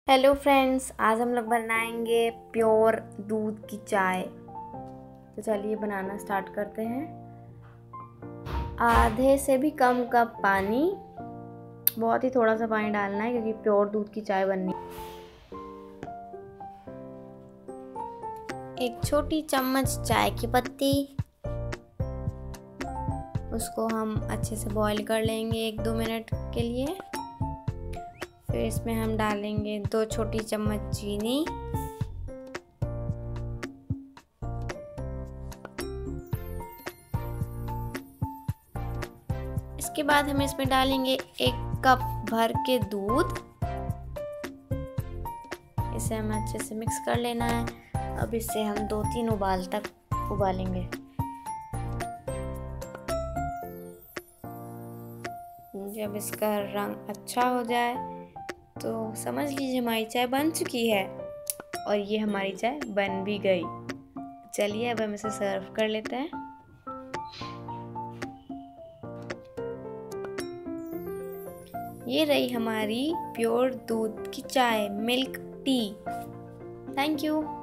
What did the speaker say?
Hello friends, आज हम लोग बनाएंगे प्योर दूध की चाय। तो चलिए बनाना स्टार्ट करते हैं। आधे से भी कम कप पानी, बहुत ही थोड़ा सा पानी डालना है क्योंकि प्योर दूध की चाय बननी। एक छोटी चम्मच चाय की पत्ती, उसको हम अच्छे से बॉईल कर लेंगे 1-2 मिनट के लिए। फिर इसमें हम डालेंगे 2 छोटी चम्मच चीनी, इसके बाद हम इसमें डालेंगे 1 कप भर के दूध। इसे हमें अच्छे से मिक्स कर लेना है। अब इसे हम 2-3 उबाल तक उबालेंगे। जब इसका रंग अच्छा हो जाए तो समझ लीजिए हमारी चाय बन चुकी है। और ये हमारी चाय बन भी गई। चलिए अब हम इसे सर्व कर लेते हैं। ये रही हमारी प्योर दूध की चाय, मिल्क टी। Thank you.